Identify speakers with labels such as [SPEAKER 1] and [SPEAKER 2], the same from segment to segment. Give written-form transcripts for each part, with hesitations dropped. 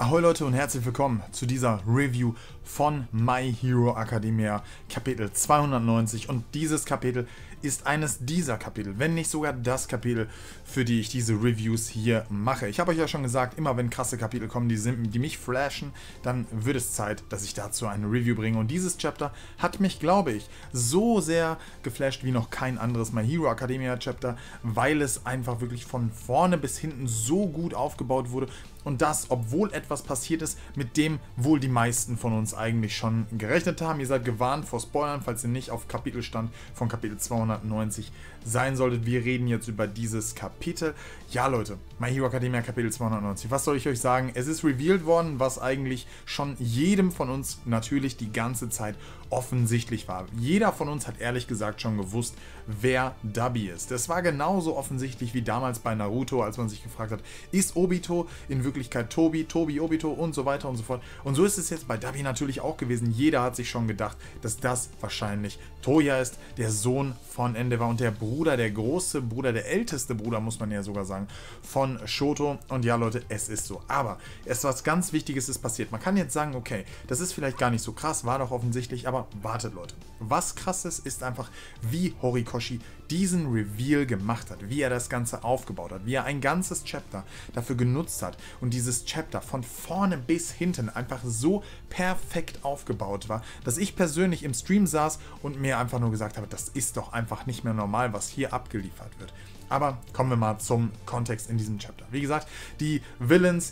[SPEAKER 1] Ahoi Leute und herzlich willkommen zu dieser Review von My Hero Academia Kapitel 290 und dieses Kapitel ist eines dieser Kapitel, wenn nicht sogar das Kapitel, für die ich diese Reviews hier mache. Ich habe euch ja schon gesagt, immer wenn krasse Kapitel kommen, die mich flashen, dann wird es Zeit, dass ich dazu eine Review bringe. Und dieses Chapter hat mich, glaube ich, so sehr geflasht wie noch kein anderes My Hero Academia Chapter, weil es einfach wirklich von vorne bis hinten so gut aufgebaut wurde. Und das, obwohl etwas passiert ist, mit dem wohl die meisten von uns eigentlich schon gerechnet haben. Ihr seid gewarnt vor Spoilern, falls ihr nicht auf Kapitelstand von Kapitel 290 sein solltet. Wir reden jetzt über dieses Kapitel. Ja Leute, My Hero Academia Kapitel 290. Was soll ich euch sagen? Es ist revealed worden, was eigentlich schon jedem von uns natürlich die ganze Zeit offensichtlich war. Jeder von uns hat ehrlich gesagt schon gewusst, wer Dabi ist. Das war genauso offensichtlich wie damals bei Naruto, als man sich gefragt hat, ist Obito in Wirklichkeit Tobi, Obito und so weiter und so fort. Und so ist es jetzt bei Dabi natürlich auch gewesen. Jeder hat sich schon gedacht, dass das wahrscheinlich Toya ist, der Sohn von Endeavor und der Bruder, der große Bruder, der älteste Bruder, muss man ja sogar sagen, von Shoto. Und ja Leute, es ist so. Aber es was ganz Wichtiges ist passiert. Man kann jetzt sagen, okay, das ist vielleicht gar nicht so krass, war doch offensichtlich, aber wartet Leute. Was krass ist einfach, wie Horikoshi diesen Reveal gemacht hat, wie er das Ganze aufgebaut hat, wie er ein ganzes Chapter dafür genutzt hat und dieses Chapter von vorne bis hinten einfach so perfekt aufgebaut war, dass ich persönlich im Stream saß und mir einfach nur gesagt habe, das ist doch einfach nicht mehr normal, was hier abgeliefert wird. Aber kommen wir mal zum Kontext in diesem Chapter. Wie gesagt, die Villain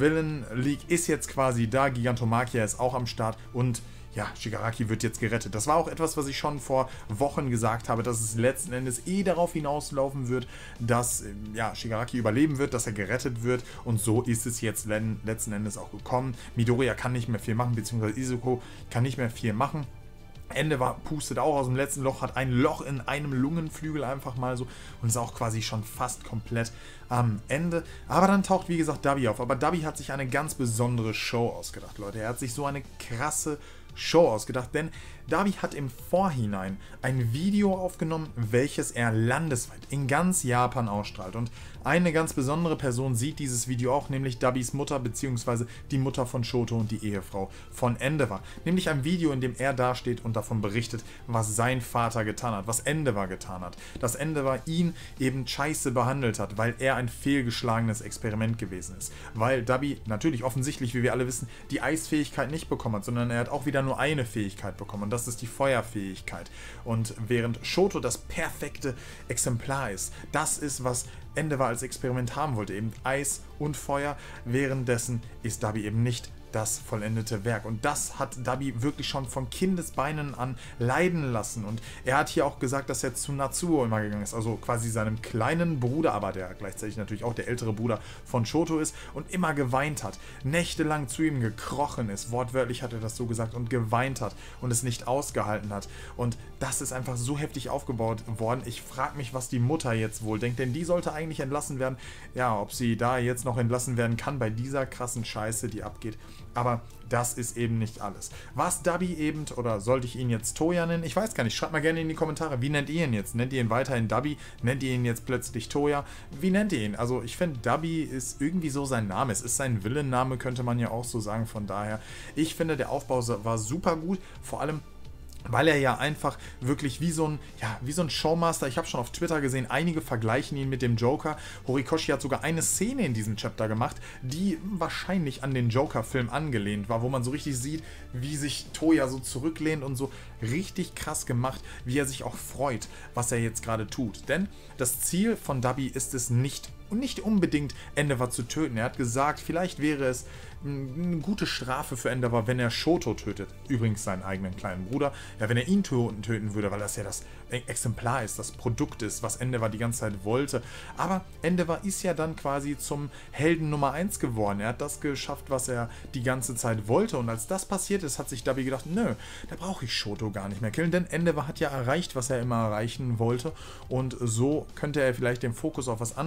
[SPEAKER 1] League ist jetzt quasi da, Gigantomachia ist auch am Start und ja, Shigaraki wird jetzt gerettet. Das war auch etwas, was ich schon vor Wochen gesagt habe, dass es letzten Endes darauf hinauslaufen wird, dass ja, Shigaraki überleben wird, dass er gerettet wird. Und so ist es jetzt letzten Endes auch gekommen. Midoriya kann nicht mehr viel machen, beziehungsweise Izuku kann nicht mehr viel machen. Endeavor pustet auch aus dem letzten Loch, hat ein Loch in einem Lungenflügel einfach mal so und ist auch quasi schon fast komplett am Ende. Aber dann taucht, wie gesagt, Dabi auf. Aber Dabi hat sich eine ganz besondere Show ausgedacht, Leute. Er hat sich so eine krasse Show ausgedacht, denn Dabi hat im Vorhinein ein Video aufgenommen, welches er landesweit in ganz Japan ausstrahlt. Und eine ganz besondere Person sieht dieses Video auch, nämlich Dabis Mutter bzw. die Mutter von Shoto und die Ehefrau von Endeavor. Nämlich ein Video, in dem er dasteht und davon berichtet, was sein Vater getan hat, was Endeavor getan hat. Dass Endeavor ihn eben scheiße behandelt hat, weil er ein fehlgeschlagenes Experiment gewesen ist. Weil Dabi natürlich offensichtlich, wie wir alle wissen, die Eisfähigkeit nicht bekommen hat, sondern er hat auch wieder nur eine Fähigkeit bekommen. Und das ist die Feuerfähigkeit. Und während Shoto das perfekte Exemplar ist, das ist, was Endeavor als Experiment haben wollte, eben Eis und Feuer, währenddessen ist Dabi eben nicht das vollendete Werk. Und das hat Dabi wirklich schon von Kindesbeinen an leiden lassen. Und er hat hier auch gesagt, dass er zu Natsuo immer gegangen ist, also quasi seinem kleinen Bruder, aber der gleichzeitig natürlich auch der ältere Bruder von Shoto ist und immer geweint hat, nächtelang zu ihm gekrochen ist, wortwörtlich hat er das so gesagt, und geweint hat und es nicht ausgehalten hat. Und das ist einfach so heftig aufgebaut worden. Ich frage mich, was die Mutter jetzt wohl denkt, denn die sollte eigentlich entlassen werden. Ja, ob sie da jetzt noch entlassen werden kann bei dieser krassen Scheiße, die abgeht. Aber das ist eben nicht alles. Was Dabi eben, oder sollte ich ihn jetzt Toya nennen? Ich weiß gar nicht. Schreibt mal gerne in die Kommentare. Wie nennt ihr ihn jetzt? Nennt ihr ihn weiterhin Dabi? Nennt ihr ihn jetzt plötzlich Toya? Wie nennt ihr ihn? Also ich finde, Dabi ist irgendwie so sein Name. Es ist sein Villenname, könnte man ja auch so sagen. Von daher, ich finde, der Aufbau war super gut. Vor allem, weil er ja einfach wirklich wie so ein Showmaster, ich habe schon auf Twitter gesehen, einige vergleichen ihn mit dem Joker. Horikoshi hat sogar eine Szene in diesem Chapter gemacht, die wahrscheinlich an den Joker-Film angelehnt war, wo man so richtig sieht, wie sich Toya so zurücklehnt und so richtig krass gemacht, wie er sich auch freut, was er jetzt gerade tut. Denn das Ziel von Dabi ist es nicht unbedingt Endeavor zu töten. Er hat gesagt, vielleicht wäre es eine gute Strafe für Endeavor, wenn er Shoto tötet. Übrigens seinen eigenen kleinen Bruder. Ja, wenn er ihn töten würde, weil das ja das Exemplar ist, das Produkt ist, was Endeavor die ganze Zeit wollte. Aber Endeavor ist ja dann quasi zum Helden Nummer 1 geworden. Er hat das geschafft, was er die ganze Zeit wollte. Und als das passiert ist, hat sich Dabi gedacht, nö, da brauche ich Shoto gar nicht mehr killen. Denn Endeavor hat ja erreicht, was er immer erreichen wollte. Und so könnte er vielleicht den Fokus auf was anderes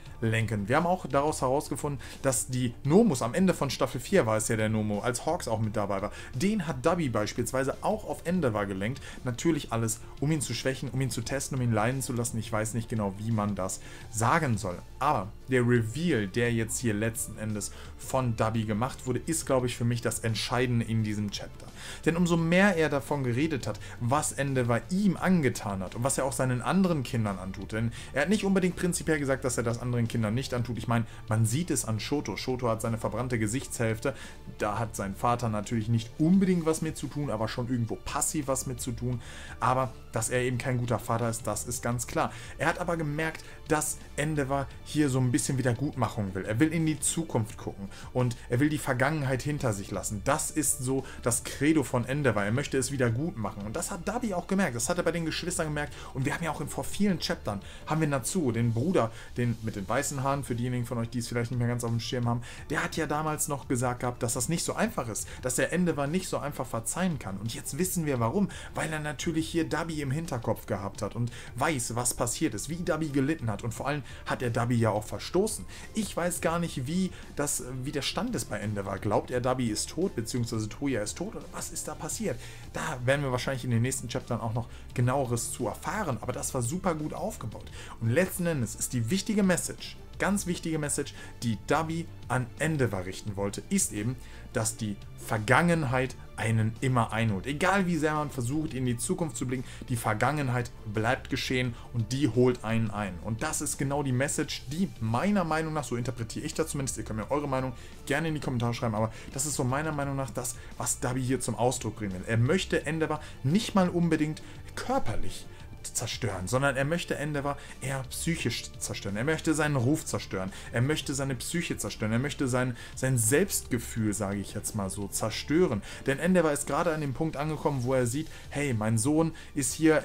[SPEAKER 1] lenken. Wir haben auch daraus herausgefunden, dass die Nomus am Ende von Staffel 4 war es ja der Nomo, als Hawks auch mit dabei war. Den hat Dubby beispielsweise auch auf Endeavor gelenkt. Natürlich alles, um ihn zu schwächen, um ihn zu testen, um ihn leiden zu lassen. Ich weiß nicht genau, wie man das sagen soll. Aber der Reveal, der jetzt hier letzten Endes von Dubby gemacht wurde, ist, glaube ich, für mich das Entscheidende in diesem Chapter. Denn umso mehr er davon geredet hat, was Endeavor ihm angetan hat und was er auch seinen anderen Kindern antut. Denn er hat nicht unbedingt prinzipiell gesagt, dass er das anderen Kindern nicht antut. Ich meine, man sieht es an Shoto. Shoto hat seine verbrannte Gesichtshälfte. Da hat sein Vater natürlich nicht unbedingt was mit zu tun, aber schon irgendwo passiv was mit zu tun. Aber dass er eben kein guter Vater ist, das ist ganz klar. Er hat aber gemerkt, dass Endeavor hier so ein bisschen Wiedergutmachung will. Er will in die Zukunft gucken und er will die Vergangenheit hinter sich lassen. Das ist so das Credo von Endeavor. Er möchte es wieder gut machen. Und das hat Dubby auch gemerkt. Das hat er bei den Geschwistern gemerkt. Und wir haben ja auch vor vielen Chaptern, haben wir Natsuo, den Bruder, den mit den weißen Haaren, für diejenigen von euch, die es vielleicht nicht mehr ganz auf dem Schirm haben, der hat ja damals noch gesagt gehabt, dass das nicht so einfach ist, dass der Endeavor nicht so einfach verzeihen kann. Und jetzt wissen wir warum. Weil er natürlich hier Dubby im Hinterkopf gehabt hat und weiß, was passiert ist, wie Dubby gelitten hat. Und vor allem hat er Dubby ja auch verstoßen. Ich weiß gar nicht, wie der Stand ist bei Endeavor. Glaubt er, Dubby ist tot, beziehungsweise Toya ist tot, oder was ist da passiert? Da werden wir wahrscheinlich in den nächsten Chaptern auch noch genaueres zu erfahren, aber das war super gut aufgebaut. Und letzten Endes ist die wichtige Message, ganz wichtige Message, die Dubby an Endeavor richten wollte, ist eben, dass die Vergangenheit einen immer einholt. Egal wie sehr man versucht, in die Zukunft zu blicken, die Vergangenheit bleibt geschehen und die holt einen ein. Und das ist genau die Message, die meiner Meinung nach, so interpretiere ich das zumindest, ihr könnt mir eure Meinung gerne in die Kommentare schreiben, aber das ist so meiner Meinung nach das, was Dubby hier zum Ausdruck bringen will. Er möchte Endeavor nicht mal unbedingt körperlich zerstören, sondern er möchte Endeavor eher psychisch zerstören. Er möchte seinen Ruf zerstören. Er möchte seine Psyche zerstören. Er möchte sein Selbstgefühl, sage ich jetzt mal so, zerstören. Denn Endeavor ist gerade an dem Punkt angekommen, wo er sieht, hey, mein Sohn ist hier,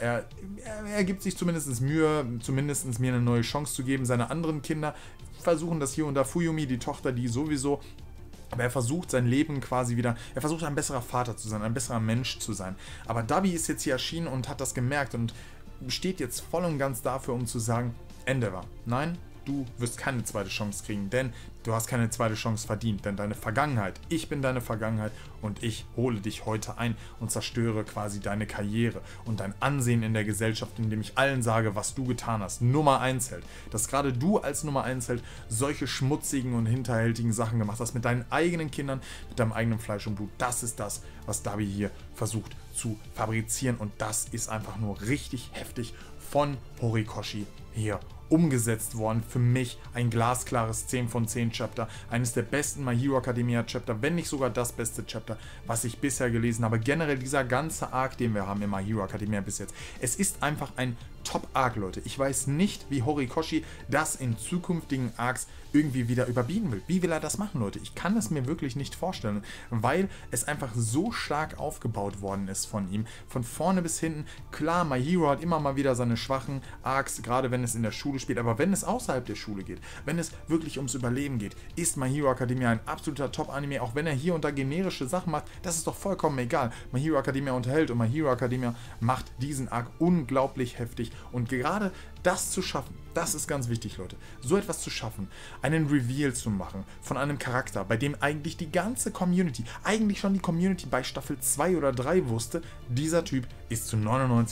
[SPEAKER 1] er gibt sich zumindest Mühe, zumindest mir eine neue Chance zu geben. Seine anderen Kinder versuchen das hier und da. Fuyumi, die Tochter, die sowieso. Aber er versucht sein Leben quasi wieder, er versucht ein besserer Vater zu sein, ein besserer Mensch zu sein. Aber Dubby ist jetzt hier erschienen und hat das gemerkt und steht jetzt voll und ganz dafür, um zu sagen, Endeavor, nein, du wirst keine zweite Chance kriegen, denn du hast keine zweite Chance verdient, denn deine Vergangenheit, ich bin deine Vergangenheit und ich hole dich heute ein und zerstöre quasi deine Karriere und dein Ansehen in der Gesellschaft, indem ich allen sage, was du getan hast, Nummer 1 Held. Dass gerade du als Nummer 1 Held solche schmutzigen und hinterhältigen Sachen gemacht hast, mit deinen eigenen Kindern, mit deinem eigenen Fleisch und Blut, das ist das, was Dubby hier versucht zu fabrizieren und das ist einfach nur richtig heftig von Horikoshi hier umgesetzt worden. Für mich ein glasklares 10 von 10 Chapter. Eines der besten My Hero Academia Chapter, wenn nicht sogar das beste Chapter, was ich bisher gelesen habe. Generell dieser ganze Arc, den wir haben in My Hero Academia bis jetzt. Es ist einfach ein Top-Arc, Leute. Ich weiß nicht, wie Horikoshi das in zukünftigen Arcs irgendwie wieder überbieten will. Wie will er das machen, Leute? Ich kann es mir wirklich nicht vorstellen, weil es einfach so stark aufgebaut worden ist von ihm. Von vorne bis hinten. Klar, My Hero hat immer mal wieder seine schwachen Arcs, gerade wenn es in der Schule spielt, aber wenn es außerhalb der Schule geht, wenn es wirklich ums Überleben geht, ist My Hero Academia ein absoluter Top-Anime, auch wenn er hier und da generische Sachen macht, das ist doch vollkommen egal. My Hero Academia unterhält und My Hero Academia macht diesen Arc unglaublich heftig und gerade das zu schaffen, das ist ganz wichtig, Leute. So etwas zu schaffen, einen Reveal zu machen von einem Charakter, bei dem eigentlich die ganze Community, eigentlich schon die Community bei Staffel 2 oder 3 wusste, dieser Typ ist zu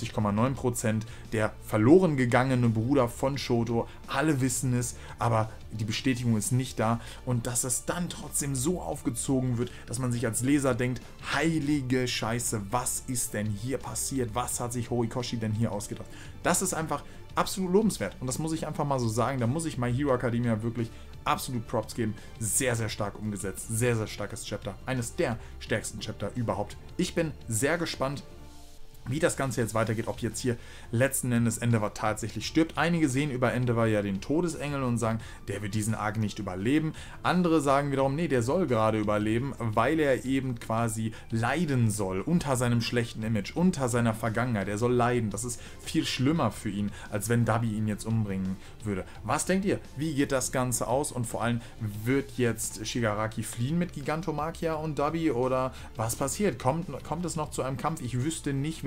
[SPEAKER 1] 99,9% der verloren gegangene Bruder von Shoto. Alle wissen es, aber die Bestätigung ist nicht da. Und dass es dann trotzdem so aufgezogen wird, dass man sich als Leser denkt, heilige Scheiße, was ist denn hier passiert? Was hat sich Horikoshi denn hier ausgedacht? Das ist einfach absolut lobenswert. Und das muss ich einfach mal so sagen. Da muss ich My Hero Academia wirklich absolut Props geben. Sehr, sehr stark umgesetzt. Sehr, sehr starkes Chapter. Eines der stärksten Chapter überhaupt. Ich bin sehr gespannt, wie das Ganze jetzt weitergeht, ob jetzt hier letzten Endes Endeavor tatsächlich stirbt. Einige sehen über Endeavor ja den Todesengel und sagen, der wird diesen Arc nicht überleben. Andere sagen wiederum, nee, der soll gerade überleben, weil er eben quasi leiden soll unter seinem schlechten Image, unter seiner Vergangenheit. Er soll leiden. Das ist viel schlimmer für ihn, als wenn Dubby ihn jetzt umbringen würde. Was denkt ihr? Wie geht das Ganze aus? Und vor allem, wird jetzt Shigaraki fliehen mit Gigantomachia und Dubby oder was passiert? Kommt es noch zu einem Kampf? Ich wüsste nicht, wer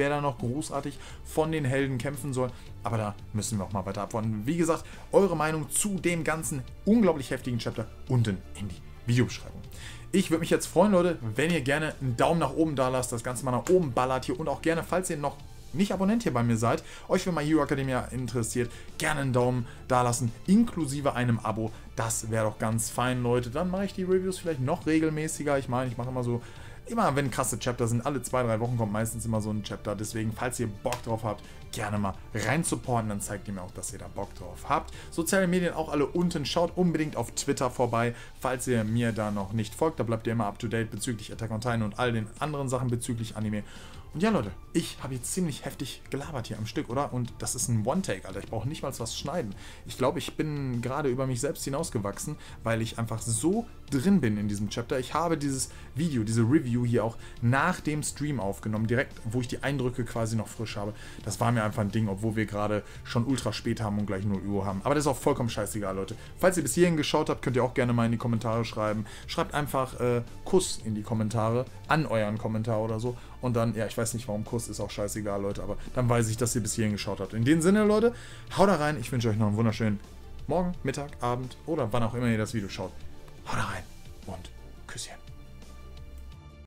[SPEAKER 1] wer da noch großartig von den Helden kämpfen soll. Aber da müssen wir auch mal weiter abwarten. Wie gesagt, eure Meinung zu dem ganzen unglaublich heftigen Chapter unten in die Videobeschreibung. Ich würde mich jetzt freuen, Leute, wenn ihr gerne einen Daumen nach oben da lasst, das Ganze mal nach oben ballert hier und auch gerne, falls ihr noch nicht Abonnent hier bei mir seid, euch für My Hero Academia interessiert, gerne einen Daumen da lassen, inklusive einem Abo. Das wäre doch ganz fein, Leute. Dann mache ich die Reviews vielleicht noch regelmäßiger. Ich meine, ich mache immer so, wenn krasse Chapter sind, alle 2-3 Wochen kommt meistens immer so ein Chapter. Deswegen, falls ihr Bock drauf habt, gerne mal rein supporten, dann zeigt ihr mir auch, dass ihr da Bock drauf habt. Soziale Medien auch alle unten. Schaut unbedingt auf Twitter vorbei, falls ihr mir da noch nicht folgt. Da bleibt ihr immer up to date bezüglich Attack on Titan und all den anderen Sachen bezüglich Anime. Und ja, Leute, ich habe jetzt ziemlich heftig gelabert hier am Stück, oder? Und das ist ein One-Take, Alter. Ich brauche nicht mal was schneiden. Ich glaube, ich bin gerade über mich selbst hinausgewachsen, weil ich einfach so drin bin in diesem Chapter. Ich habe dieses Video, diese Review hier auch nach dem Stream aufgenommen, direkt, wo ich die Eindrücke quasi noch frisch habe. Das war mir einfach ein Ding, obwohl wir gerade schon ultra spät haben und gleich 0 Uhr haben. Aber das ist auch vollkommen scheißegal, Leute. Falls ihr bis hierhin geschaut habt, könnt ihr auch gerne mal in die Kommentare schreiben. Schreibt einfach Kuss in die Kommentare, an euren Kommentar oder so. Und dann, ja, ich weiß nicht, warum Kuss, ist auch scheißegal, Leute, aber dann weiß ich, dass ihr bis hierhin geschaut habt. In dem Sinne, Leute, haut da rein. Ich wünsche euch noch einen wunderschönen Morgen, Mittag, Abend oder wann auch immer ihr das Video schaut. Haut da rein und Küsschen.